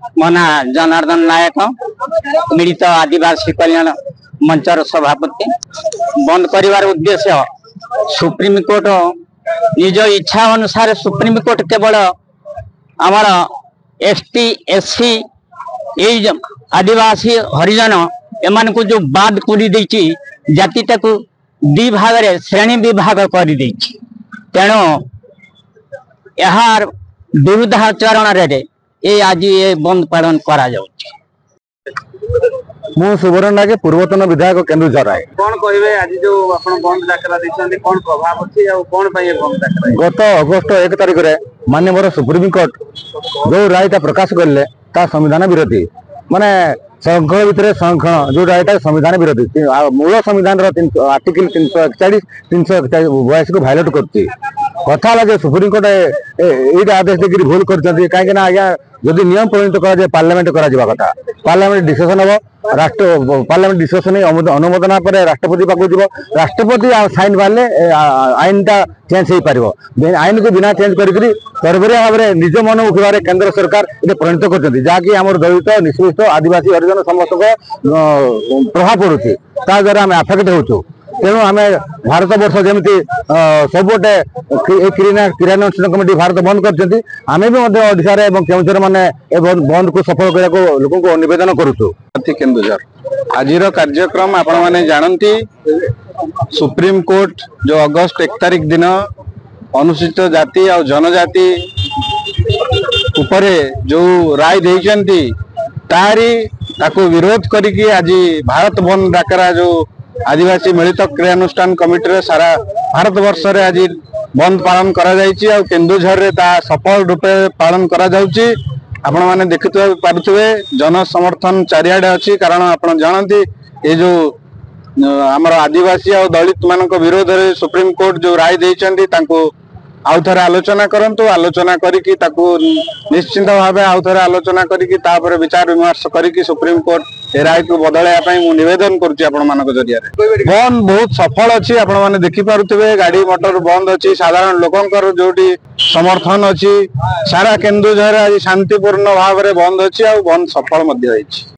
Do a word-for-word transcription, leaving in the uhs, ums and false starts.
मो ना जनार्दन नायक मिलित आदिवासी कल्याण मंचर सभापति। बंद करिवार उद्देश्य सुप्रीम कोर्ट निज इच्छा अनुसार सुप्रीम कोर्ट केवल आमर एसटी एससी ये आदिवासी हरिजन एमान को जो बाद करी देछि जातिटा को दी भाग रे श्रेणी विभाग कर देछि। तेणु यार विरुद्धाचरण रे ये आज ये बंद पालन करा जाउछि। मु सुवर्ण नागे पूर्वतन विधायक केन्दुझर है। कौन कहबे आज जो आपण बंद डाकरा दैछन्ती कोन प्रभाव अछि आ कोन पय बंद डाकरा? गत अगस्त एक तारिख रे माननीय सुप्रीम कोर्ट जो रायटा प्रकाश करले ता संविधान विरोधी माने संघ भितर संघ जो रायटा संविधान विरोधी मूल संविधान आर्टिकल तीन सौ इकचालीस तीन सौ बयासी को भायोलेट करती कथा लगे सुप्रीम कोर्ट ये आदेश देखिए भूल कर कहीं आज्ञा जदि नियम परिणत कर पार्लियामेंट कथा पार्लियामेंट डिस्कसन हम राष्ट्र पार्लियामेंट डिस्कसन अनुमोदन पर राष्ट्रपति पाक जीव राष्ट्रपति साइन मारे आईन टा चेंज हो पार आईन को बिना चेंज करी तरबरिया भाव में निज मन उठार केंद्र सरकार ये परिणत कर जहाँकि आम दलित निष्पेषित आदिवासी हरिजन समस्त प्रभाव पड़ुଛି ता द्वारा आम आफेक्ट होचु। तेणु आम भारत वर्ष जमी सबुटे क्रियान्वयन कमिटी भारत बंद कर आम भी केन्दुझर मैंने बंद को सफल करने लोक को निवेदन करुचु। केन्दुझर आज कार्यक्रम आपण मैंने जानती सुप्रीम कोर्ट जो अगस्त एक तारिख दिन अनुसूचित जाति और जनजाति उपरे जो राय देइचंती तारी ताको विरोध करिकी आज भारत बंद डाकरा जो आदिवासी मिलित क्रियानुष्ठान कमिटी सारा भारत वर्ष रे आज बंद पालन करा जायछि और केन्दुझर रे ता सफल रूपे पालन करा जाउछि। आपण माने देखितो पारुथबे जन समर्थन चारियाडे अछि कारण आपण जानନ୍ତି ए जो हमर आदिवासी और दलित मानक विरोध रे सुप्रीम कोर्ट जो राय देइचंती तांको आउ थे आलोचना करंतु आलोचना करिकी ताकू निश्चिंत भाव आउ थे आलोचना करिकी तापर विचार विमर्श करिकी सुप्रीम कोर्ट ए राय को बदलैया मु निवेदन करुच्ची आपण मानक जरिया बंद बहुत सफल अच्छी आपण माने देखि पारुथिबे गाड़ी मोटर बंद अच्छी साधारण लोकंकर जोटी समर्थन अच्छी सारा केन्दुझर आज शांतिपूर्ण भाव में बंद अच्छी आ बंद सफल मध्य होइछि।